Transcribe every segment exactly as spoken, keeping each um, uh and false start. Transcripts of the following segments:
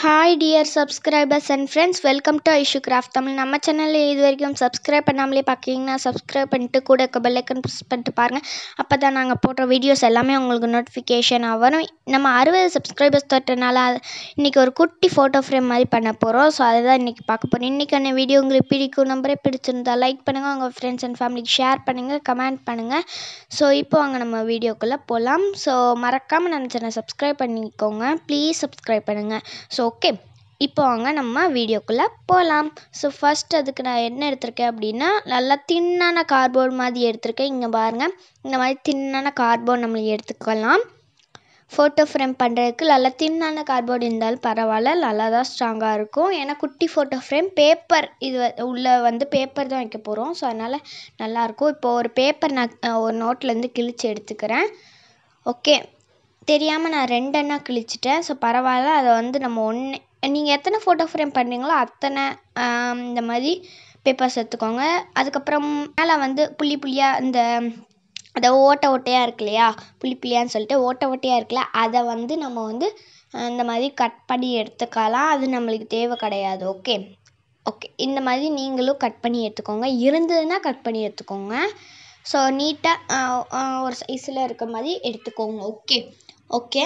Hi dear subscribers and friends, welcome to Aishu Craft Tamil. நம்ம சேனல்ல இது வரைக்கும் சப்ஸ்கிரைப் பண்ணாமலே பார்க்கீங்கன்னா சப்ஸ்கிரைப் பண்ணிட்டு கூட இருக்க பெல் ஐக்கன் ப்ரெஸ் பண்ணிட்டு பாருங்க. அப்பதான் நாங்கள் போடுற வீடியோஸ் எல்லாமே உங்களுக்கு நோட்டிஃபிகேஷன் வரும். நம்ம அறுபது சப்ஸ்கிரைபர்ஸ் தொட்டனால இன்னைக்கு ஒரு குட்டி ஃபோட்டோ ஃப்ரேம் மாதிரி பண்ண போகிறோம். ஸோ அதை தான் இன்றைக்கி பார்க்க போகிறோம். இன்றைக்கான வீடியோ உங்களுக்கு பிடிக்கும் நம்பரே பிடிச்சிருந்தா லைக் பண்ணுங்கள், உங்கள் ஃப்ரெண்ட்ஸ் அண்ட் ஃபேமிலிக்கு ஷேர் பண்ணுங்கள், கமெண்ட் பண்ணுங்கள். ஸோ இப்போ வாங்க நம்ம வீடியோக்குள்ளே போகலாம். ஸோ மறக்காமல் நம்ம சேனல் சப்ஸ்கிரைப் பண்ணிக்கோங்க, ப்ளீஸ் சப்ஸ்கிரைப் பண்ணுங்கள். ஸோ ஓகே, இப்போ வாங்க நம்ம வீடியோக்குள்ளே போகலாம். ஸோ ஃபஸ்ட் அதுக்கு நான் என்ன எடுத்திருக்கேன் அப்படின்னா, நல்லா தின்னான கார்ட்போர்ட் மாதிரி எடுத்திருக்கேன். இங்கே பாருங்கள், இந்த மாதிரி தின்னான கார்ட்போர்ட் நம்மளுக்கு எடுத்துக்கலாம். ஃபோட்டோ ஃப்ரேம் பண்ணுறதுக்கு நல்லா தின்னான கார்ட்போர்ட் இருந்தாலும் பரவாயில்ல, நல்லா தான் ஸ்ட்ராங்காக இருக்கும். ஏன்னா குட்டி ஃபோட்டோ ஃப்ரேம் பேப்பர், இது உள்ளே வந்து பேப்பர் தான் வைக்க போகிறோம். ஸோ அதனால் நல்லாயிருக்கும். இப்போது ஒரு பேப்பர் நான் ஒரு நோட்லேருந்து கிழித்து எடுத்துக்கிறேன். ஓகே, தெரியாமல் நான் ரெண்டெண்ணா கிழிச்சிட்டேன். ஸோ பரவாயில்ல, அதை வந்து நம்ம ஒன்று நீங்கள் எத்தனை ஃபோட்டோ ஃப்ரேம் பண்ணுறீங்களோ அத்தனை இந்த மாதிரி பேப்பர்ஸ் எடுத்துக்கோங்க. அதுக்கப்புறம் மேலே வந்து புள்ளி புள்ளியாக இந்த அதை ஓட்டை ஓட்டையாக இருக்கு இல்லையா, புள்ளி புள்ளியான்னு சொல்லிட்டு ஓட்டை ஓட்டையாக இருக்குல்ல, அதை வந்து நம்ம வந்து இந்த மாதிரி கட் பண்ணி எடுத்துக்கலாம். அது நம்மளுக்கு தேவை கிடையாது. ஓகே ஓகே இந்த மாதிரி நீங்களும் கட் பண்ணி எடுத்துக்கோங்க. இருந்ததுன்னா கட் பண்ணி எடுத்துக்கோங்க. ஸோ நீட்டாக ஒரு சைஸில் இருக்க மாதிரி எடுத்துக்கோங்க. ஓகே ஓகே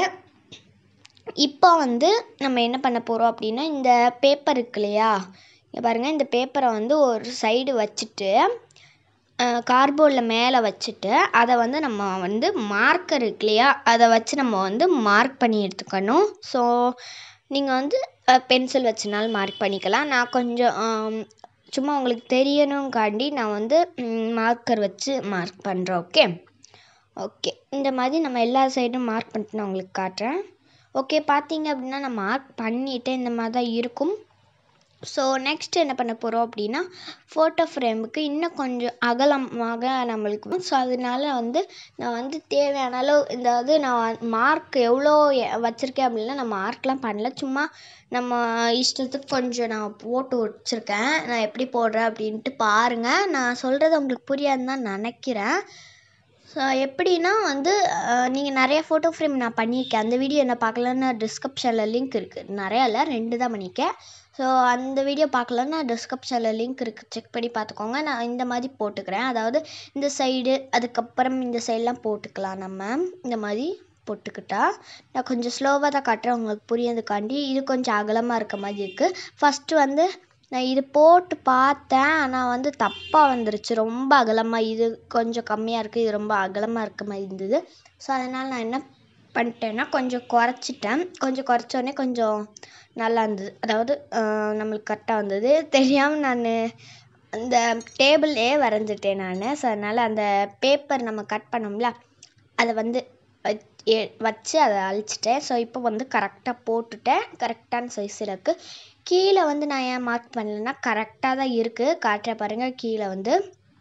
இப்போ வந்து நம்ம என்ன பண்ண போகிறோம் அப்படின்னா, இந்த பேப்பர் இருக்கு இல்லையா, இங்கே பாருங்கள், இந்த பேப்பரை வந்து ஒரு சைடு வச்சுட்டு கார்ட்போர்டில் மேலே வச்சுட்டு அதை வந்து நம்ம வந்து மார்க்கர் இருக்கு இல்லையா, அதை வச்சு நம்ம வந்து மார்க் பண்ணி எடுத்துக்கணும். ஸோ நீங்கள் வந்து பென்சில் வச்சுனாலும் மார்க் பண்ணிக்கலாம். நான் கொஞ்சம் சும்மா உங்களுக்கு தெரியணுங்காண்டி நான் வந்து மார்க்கர் வச்சு மார்க் பண்ணுறேன். ஓகே ஓகே இந்த மாதிரி நம்ம எல்லா சைடும் மார்க் பண்ணிட்டு நான் உங்களுக்கு காட்டுறேன். ஓகே, பார்த்தீங்க அப்படின்னா நான் மார்க் பண்ணிவிட்டு இந்த மாதிரி தான் இருக்கும். ஸோ நெக்ஸ்ட் என்ன பண்ண போகிறோம் அப்படின்னா, ஃபோட்டோ ஃப்ரேமுக்கு இன்னும் கொஞ்சம் அகலமாக நம்மளுக்கு. ஸோ அதனால வந்து நான் வந்து தேவையான அளவு இந்த இது நான் மார்க் எவ்வளோ வச்சுருக்கேன் அப்படின்னா, நான் மார்க்லாம் பண்ணல, சும்மா நம்ம இஷ்டத்துக்கு கொஞ்சம் நான் போட்டு வச்சுருக்கேன். நான் எப்படி போடுறேன் அப்படின்ட்டு பாருங்கள். நான் சொல்கிறது உங்களுக்கு புரியாதுன்னு தான் நினைக்கிறேன். ஸோ எப்படின்னா வந்து நீங்கள் நிறைய ஃபோட்டோ ஃப்ரேம் நான் பண்ணியிருக்கேன். அந்த வீடியோ என்ன பார்க்கலன்னு டிஸ்கிரிப்ஷனில் லிங்க் இருக்குது. நிறையா இல்லை, ரெண்டு தான் பண்ணியிருக்கேன். ஸோ அந்த வீடியோ பார்க்கலன்னா டிஸ்கிரிப்ஷனில் லிங்க் இருக்குது, செக் பண்ணி பார்த்துக்கோங்க. நான் இந்த மாதிரி போட்டுக்கிறேன். அதாவது இந்த சைடு அதுக்கப்புறம் இந்த சைடெலாம் போட்டுக்கலாம். நம்ம இந்த மாதிரி போட்டுக்கிட்டா நான் கொஞ்சம் ஸ்லோவாக தான் காட்டுறேன் உங்களுக்கு புரியதுக்காண்டி. இது கொஞ்சம் அகலமாக இருக்க மாதிரி இருக்குது. ஃபஸ்ட்டு வந்து நான் இது போட்டு பார்த்தேன், ஆனால் வந்து தப்பாக வந்துருச்சு. ரொம்ப அகலமாக, இது கொஞ்சம் கம்மியாக இருக்குது, இது ரொம்ப அகலமாக இருக்க மாதிரி இருந்தது. ஸோ அதனால் நான் என்ன பண்ணிட்டேன்னா கொஞ்சம் குறைச்சிட்டேன். கொஞ்சம் குறைச்சோடனே கொஞ்சம் நல்லா இருந்தது, அதாவது நம்மளுக்கு கரெக்டாக வந்தது. தெரியாமல் நான் அந்த டேபிள்லே வரைஞ்சிட்டேன் நான். ஸோ அதனால் அந்த பேப்பர் நம்ம கட் பண்ணோம்ல, அதை வந்து வச்சு அதை அழிச்சிட்டேன். ஸோ இப்போ வந்து கரெக்டாக போட்டுட்டேன், கரெக்டான சைஸில் இருக்குது. கீழே வந்து நான் ஏன் மார்க் பண்ணலைன்னா கரெக்டாக தான் இருக்குது, காட்டுற பாருங்கள். கீழே வந்து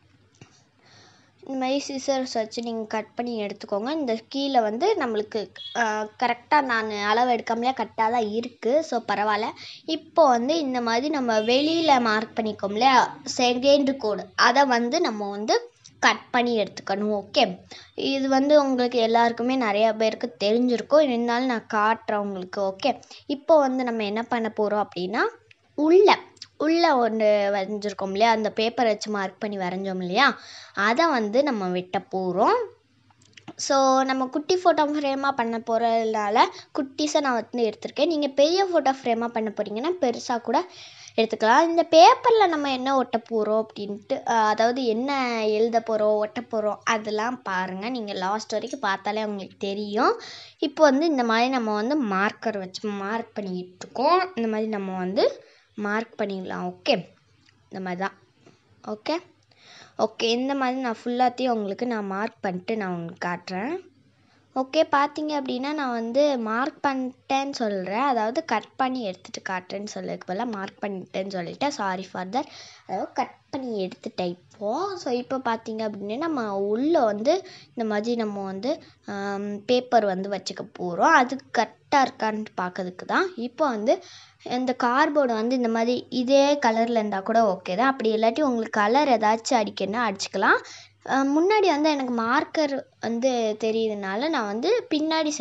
இந்த மாதிரி சிசர்ஸ் வச்சு நீங்கள் கட் பண்ணி எடுத்துக்கோங்க. இந்த கீழே வந்து நம்மளுக்கு கரெக்டாக நான் அளவு எடுக்காமலே கரெக்டாக தான் இருக்குது. ஸோ பரவாயில்ல. இப்போ வந்து இந்த மாதிரி நம்ம வெளியில் மார்க் பண்ணிக்கோம்ல செகண்ட் கோடு, அதை வந்து நம்ம வந்து கட் பண்ணி எடுத்துக்கணும். ஓகே, இது வந்து உங்களுக்கு எல்லாருக்குமே நிறையா பேருக்கு தெரிஞ்சிருக்கும், இருந்தாலும் நான் காட்டுறேன் உங்களுக்கு. ஓகே, இப்போ வந்து நம்ம என்ன பண்ண போகிறோம் அப்படின்னா, உள்ள உள்ளே ஒன்று வரைஞ்சிருக்கோம் இல்லையா, அந்த பேப்பரை வச்சு மார்க் பண்ணி வரைஞ்சோம் இல்லையா, அதை வந்து நம்ம வெட்ட போகிறோம். ஸோ நம்ம குட்டி ஃபோட்டோ ஃப்ரேமாக பண்ண போகிறதுனால குட்டிஸை நான் வந்து எடுத்திருக்கேன். நீங்கள் பெரிய ஃபோட்டோ ஃப்ரேமாக பண்ண போகிறீங்கன்னா பெருசாக கூட எடுத்துக்கலாம். இந்த பேப்பரில் நம்ம என்ன ஒட்ட போகிறோம் அப்படின்ட்டு, அதாவது என்ன எழுத போகிறோம் ஒட்ட போகிறோம் அதெல்லாம் பாருங்கள். நீங்கள் லாஸ்ட் வரைக்கும் பார்த்தாலே உங்களுக்கு தெரியும். இப்போ வந்து இந்த மாதிரி நம்ம வந்து மார்க்கர் வச்சு மார்க் பண்ணிக்கிட்டு இருக்கோம். இந்த மாதிரி நம்ம வந்து மார்க் பண்ணிடலாம். ஓகே, இந்த மாதிரி தான். ஓகே ஓகே இந்த மாதிரி நான் ஃபுல்லாத்தையும் உங்களுக்கு நான் மார்க் பண்ணிட்டு நான் உங்களுக்கு காட்டுறேன். ஓகே, பார்த்தீங்க அப்படின்னா நான் வந்து மார்க் பண்ணிட்டேன்னு சொல்கிறேன், அதாவது கட் பண்ணி எடுத்துகிட்டு காட்டுறேன்னு சொல்லிருக்கு பதிலாக மார்க் பண்ணிட்டேன்னு சொல்லிட்டேன். Sorry for that. அதாவது கட் பண்ணி எடுத்துட்டேன் இப்போது. ஸோ இப்போ பார்த்தீங்க அப்படின்னா நம்ம உள்ளே வந்து இந்த மாதிரி நம்ம வந்து பேப்பர் வந்து வச்சுக்க போகிறோம். அது கரெக்டாக இருக்கான்னு பார்க்கறதுக்கு தான். இப்போ வந்து இந்த கார்ட்போர்டு வந்து இந்த மாதிரி இதே கலரில் இருந்தால் கூட ஓகே தான். அப்படி இல்லாட்டி உங்களுக்கு கலர் ஏதாச்சும் அடிக்கணும்னா அடிச்சுக்கலாம். முன்னாடி வந்து எனக்கு மார்க்கர் வந்து தெரியுதுனால நான் வந்து பின்னாடி சைடு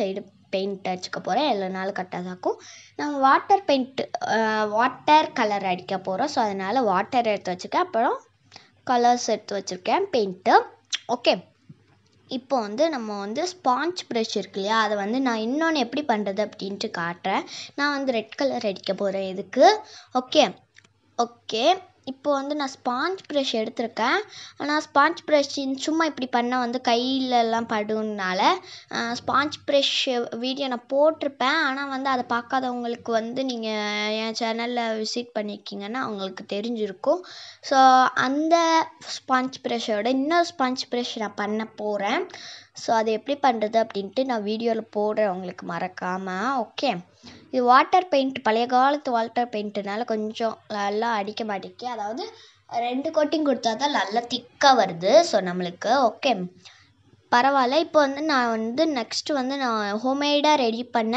பெயிண்ட் அடிச்சுக்க போகிறேன். இல்லைனாலும் கரெக்டாக இருக்கும். நம்ம வாட்டர் பெயிண்ட் வாட்டர் கலர் அடிக்க போகிறோம். ஸோ அதனால் வாட்டர் எடுத்து வச்சுருக்கேன். அப்புறம் கலர்ஸ் எடுத்து வச்சுருக்கேன், பெயிண்ட்டு. ஓகே, இப்போ வந்து நம்ம வந்து ஸ்பாஞ்ச் ப்ரஷ் இருக்கு இல்லையா, அதை வந்து நான் இன்னொன்று எப்படி பண்ணுறது அப்படின்ட்டு காட்டுறேன். நான் வந்து ரெட் கலர் அடிக்க போகிறேன் இதுக்கு. ஓகே ஓகே இப்போ வந்து நான் ஸ்பாஞ்ச் ப்ரஷ் எடுத்திருக்கேன். ஆனால் ஸ்பாஞ்ச் ப்ரஷ் சும்மா இப்படி பண்ணால் வந்து கையிலலாம் படுனால ஸ்பாஞ்ச் ப்ரஷ் வீடியோ நான் போட்டிருப்பேன். ஆனால் வந்து அதை பார்க்காதவங்களுக்கு வந்து நீங்கள் என் சேனலில் விசிட் பண்ணியிருக்கீங்கன்னா அவங்களுக்கு தெரிஞ்சிருக்கும். ஸோ அந்த ஸ்பாஞ்ச் ப்ரஷ்ஷோட இன்னொரு ஸ்பாஞ்ச் ப்ரஷ் நான் பண்ண போகிறேன். ஸோ அது எப்படி பண்ணுறது அப்படின்ட்டு நான் வீடியோவில் போடுறேன் உங்களுக்கு மறக்காமல். ஓகே, இது வாட்டர் பெயிண்ட், பழைய காலத்து வாட்டர் பெயிண்ட்டுனால கொஞ்சம் நல்லா அடிக்க மாட்டேங்க. அதாவது ரெண்டு கோட்டிங் கொடுத்தா தான் நல்லா திக்காக வருது. ஸோ நம்மளுக்கு ஓகே பரவாயில்ல. இப்போ வந்து நான் வந்து நெக்ஸ்ட்டு வந்து நான் ஹோம்மேடாக ரெடி பண்ண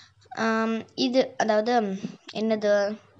இது, அதாவது என்னது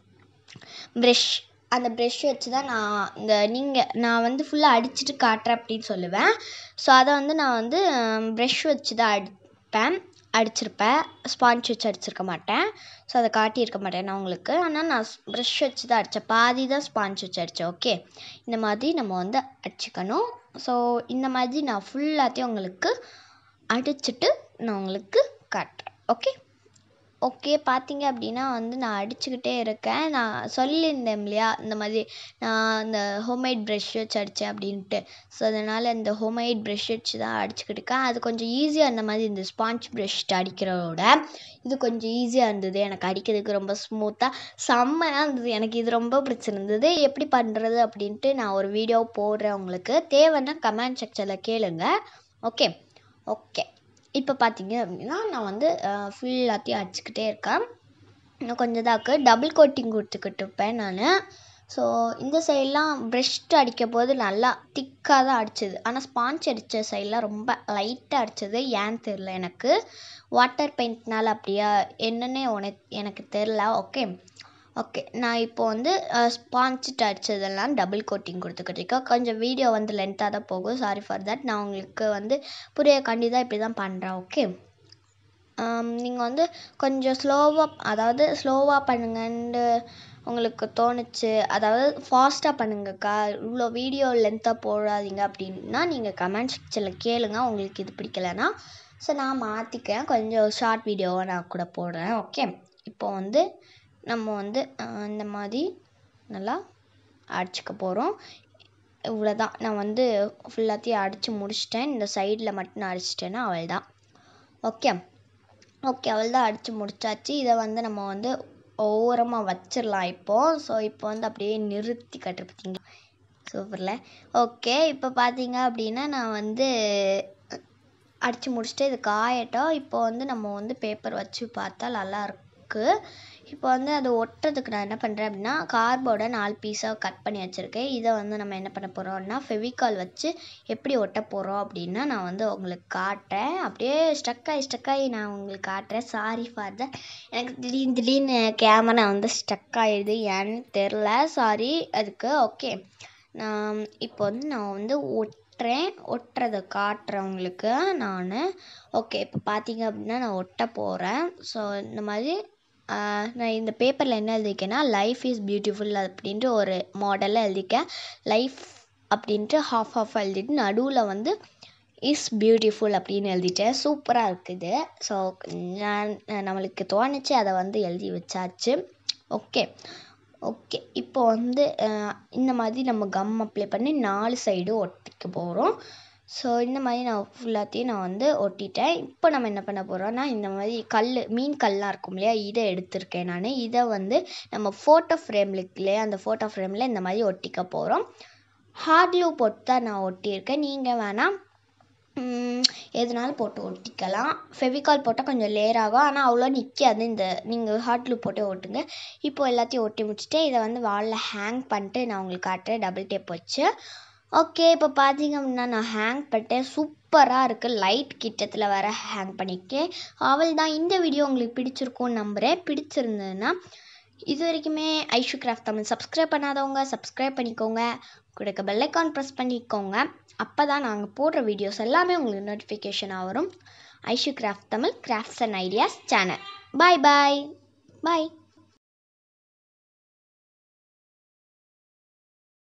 ப்ரெஷ், அந்த ப்ரெஷ் வச்சு தான் நான் இந்த நீங்கள் நான் வந்து ஃபுல்லாக அடிச்சுட்டு காட்டுறேன் அப்படின்னு சொல்லுவேன். ஸோ அதை வந்து நான் வந்து ப்ரெஷ் வச்சு தான் அடிப்பேன் அடிச்சிருப்பேன் ஸ்பாஞ்ச் வச்சு அடிச்சிருக்க மாட்டேன். ஸோ அதை காட்டியிருக்க மாட்டேன் நான் உங்களுக்கு. ஆனால் நான் ப்ரெஷ் வச்சு தான் அடித்தேன், பாதி தான் ஸ்பாஞ்ச் வச்சு அடித்தேன். ஓகே, இந்த மாதிரி நம்ம வந்து அடிச்சுக்கணும். ஸோ இந்த மாதிரி நான் ஃபுல்லாத்தையும் உங்களுக்கு அடிச்சுட்டு நான் உங்களுக்கு காட்டுறேன். ஓகே ஓகே பார்த்தீங்க அப்படின்னா வந்து நான் அடிச்சுக்கிட்டே இருக்கேன். நான் சொல்லியிருந்தேன் இல்லையா, இந்த மாதிரி நான் இந்த ஹோம்மேட் ப்ரெஷ் வச்சு அடித்தேன் அப்படின்ட்டு. ஸோ அதனால் இந்த ஹோம்மேட் ப்ரெஷ் வச்சு தான் அடிச்சுக்கிட்டு இருக்கேன். அது கொஞ்சம் ஈஸியாக இருந்த மாதிரி இந்த ஸ்பாஞ்ச் ப்ரெஷ் அடிக்கிறதோட இது கொஞ்சம் ஈஸியாக இருந்தது. எனக்கு அடிக்கிறதுக்கு ரொம்ப ஸ்மூத்தாக செம்மையாக இருந்தது. எனக்கு இது ரொம்ப பிடிச்சிருந்தது. எப்படி பண்ணுறது அப்படின்ட்டு நான் ஒரு வீடியோ போடுறேன். உங்களுக்கு தேவைன்னா கமெண்ட் செக்ஷனில் கேளுங்க. ஓகே ஓகே இப்போ பார்த்தீங்க அப்படின்னா நான் வந்து ஃபுல்லாத்தையும் அடிச்சுக்கிட்டே இருக்கேன். இன்னும் கொஞ்சம் தான் இருக்குது. டபுள் கோட்டிங் கொடுத்துக்கிட்டு இருப்பேன் நான். ஸோ இந்த சைட்லாம் ப்ரெஷ்ட்டு அடிக்க போது நல்லா திக்காக தான் அடிச்சது. ஆனால் ஸ்பாஞ்ச் அடித்த சைட்லாம் ரொம்ப லைட்டாக அடித்தது. ஏன்னு தெரில, எனக்கு வாட்டர் பெயிண்ட்னால அப்படியா என்னன்னே உனக்கு எனக்கு தெரில. ஓகே ஓகே நான் இப்போ வந்து ஸ்பாஞ்சிட்டு அடித்ததெல்லாம் டபுள் கோட்டிங் கொடுத்துக்கிட்டு இருக்கேன். கொஞ்சம் வீடியோ வந்து லென்த்தாக தான் போகும், சாரி ஃபார் தட். நான் உங்களுக்கு வந்து புரிய கண்டி தான் இப்படி தான் பண்ணுறேன். ஓகே, நீங்கள் வந்து கொஞ்சம் ஸ்லோவாக, அதாவது ஸ்லோவாக பண்ணுங்கன்னு உங்களுக்கு தோணுச்சு, அதாவது ஃபாஸ்ட்டாக பண்ணுங்கக்கா, இவ்வளோ வீடியோ லென்த்தாக போடாதீங்க அப்படின்னா நீங்கள் கமெண்ட் செக்ஷனில் கேளுங்க. உங்களுக்கு இது பிடிக்கலைன்னா ஸோ நான் மாற்றிக்கிறேன், கொஞ்சம் ஷார்ட் வீடியோவாக நான் கூட போடுறேன். ஓகே, இப்போ வந்து நம்ம வந்து இந்த மாதிரி நல்லா அடிச்சுக்க போகிறோம். இவ்வளோ தான், நான் வந்து ஃபுல்லாத்தையும் அடித்து முடிச்சிட்டேன். இந்த சைடில் மட்டும் நான் அடிச்சிட்டேன்னா அவள் தான். ஓகே ஓகே அவள் தான் அடித்து முடிச்சாச்சு. இதை வந்து நம்ம வந்து ஓரமாக வச்சிடலாம் இப்போது. ஸோ இப்போ வந்து அப்படியே நிறுத்தி கட்டு பார்த்தீங்க சூப்பரில். ஓகே இப்போ பார்த்தீங்க அப்படின்னா நான் வந்து அடித்து முடிச்சுட்டு இது காயட்டும். இப்போ வந்து நம்ம வந்து பேப்பர் வச்சு பார்த்தா நல்லாயிருக்கு. இப்போ வந்து அது ஒட்டுறதுக்கு நான் என்ன பண்ணுறேன் அப்படின்னா கார்போர்டை நாலு பீஸாக கட் பண்ணி வச்சுருக்கேன். இதை வந்து நம்ம என்ன பண்ண போகிறோம்னா ஃபெவிகால் வச்சு எப்படி ஒட்ட போகிறோம் அப்படின்னா நான் வந்து உங்களுக்கு காட்டுறேன். அப்படியே ஸ்டக்காகி ஸ்டக்காகி நான் உங்களுக்கு காட்டுறேன். சாரி ஃபார் த, எனக்கு திடீர்னு திடீர்னு கேமரா வந்து ஸ்டக் ஆகிடுது, ஏன்னு தெரில, சாரி அதுக்கு. ஓகே நான் இப்போ வந்து நான் வந்து ஒட்டுறேன், ஒட்டுறதை காட்டுறேன் உங்களுக்கு நான். ஓகே இப்போ பார்த்தீங்க அப்படின்னா நான் ஒட்ட போகிறேன். ஸோ இந்த மாதிரி நான் இந்த பேப்பரில் என்ன எழுதியிருக்கேன்னா லைஃப் இஸ் பியூட்டிஃபுல் அப்படின்ட்டு ஒரு மாடலில் எழுதியிருக்கேன். லைஃப் அப்படின்ட்டு ஹாஃப் ஹாஃப் எழுதிட்டு நடுவில் வந்து இஸ் பியூட்டிஃபுல் அப்படின்னு எழுதிட்டேன். சூப்பராக இருக்குது. ஸோ நான் நம்மளுக்கு தோணுச்சு அதை வந்து எழுதி வச்சாச்சு. ஓகே ஓகே இப்போ வந்து இந்த மாதிரி நம்ம கம் அப்ளை பண்ணி நாலு சைடும் ஒட்டிக்க போகிறோம். ஸோ இந்த மாதிரி நான் ஃபுல்லாத்தையும் நான் வந்து ஒட்டிட்டேன். இப்போ நம்ம என்ன பண்ண போகிறோம்னா இந்த மாதிரி கல், மீன் கல்லாம் இருக்கும் இல்லையா, இதை எடுத்திருக்கேன் நான். இதை வந்து நம்ம ஃபோட்டோ ஃப்ரேமில் இருக்கு இல்லையா, அந்த ஃபோட்டோ ஃப்ரேமில் இந்த மாதிரி ஒட்டிக்க போகிறோம். ஹார்ட் க்ளூ போட்டு தான் நான் ஒட்டியிருக்கேன். நீங்கள் வேணால் எதுனாலும் போட்டு ஒட்டிக்கலாம். ஃபெவிகால் போட்டால் கொஞ்சம் லேயர் ஆகும், ஆனால் அவ்வளோ நிற்காது. இந்த நீங்கள் ஹார்ட் க்ளூ போட்டு ஒட்டுங்க. இப்போ எல்லாத்தையும் ஒட்டி முடிச்சுட்டு இதை வந்து வாலில் ஹேங் பண்ணிட்டு நான் உங்களுக்கு காட்டுறேன் டபுள் டேப் வச்சு. ஓகே இப்போ பார்த்தீங்க அப்படின்னா நான் ஹேங் பண்ணிட்டேன். சூப்பராக இருக்குது. லைட் கிட்டத்தில் வர ஹேங் பண்ணிக்கேன். அவள் தான். இந்த வீடியோ உங்களுக்கு பிடிச்சிருக்கும்னு நம்புகிறேன். பிடிச்சிருந்ததுன்னா இது வரைக்குமே ஐஷு கிராஃப்ட் தமிழ் சப்ஸ்கிரைப் பண்ணாதவங்க சப்ஸ்கிரைப் பண்ணிக்கோங்க. கொடுக்க பெல் ஐக்கான் ப்ரெஸ் பண்ணிக்கோங்க. அப்போ தான் நாங்கள் போடுற வீடியோஸ் எல்லாமே உங்களுக்கு நோட்டிஃபிகேஷனாக வரும். Aishu craft Tamil crafts and ideas channel. Bye bye bye.